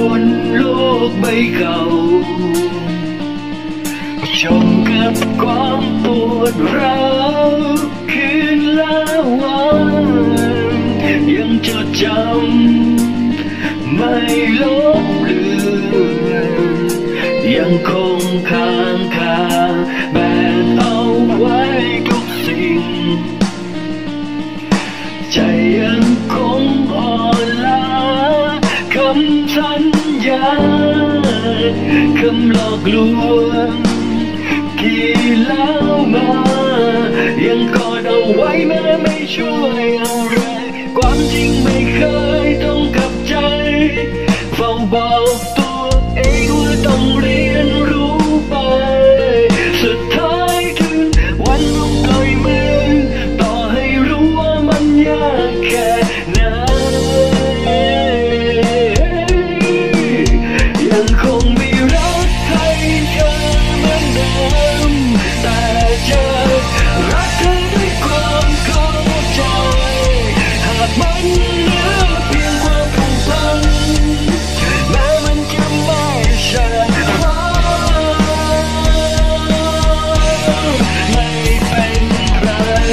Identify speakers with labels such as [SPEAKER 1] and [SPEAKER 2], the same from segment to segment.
[SPEAKER 1] นโลกใบเก่าชมกับความปวดร้าวคืนละวันยังจดจำไม่ลบเลือนยังคงค้างคาแบกเอาไว้ทุกสิ่งใจยังคงอ่อนล้าคำสัญญาคำหลอกลวงที่แล้วมายังกอดเอาไว้แม้ไม่ช่วยอะไรความจริงไม่เคยต้องกับใจเฝ้าบอกตัวเองว่าต้องเรียนรู้ไปสุดท้ายถึงวันต้องปล่อยมือต่อให้รู้ว่ามันยากแค่ไหนยังคงมีรักให้เธอเหมือนเดิมแต่จะรักเธอด้วยความเข้าใจหากมันเหลือเพียงความผูกพันแม้มันจะไม่ใช่ไม่เป็นไร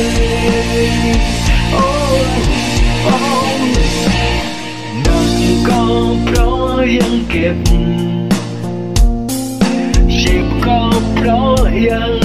[SPEAKER 1] โอ้โอ้นั่นก็เพราะยังเก็บเจ็บก็เพราะยัง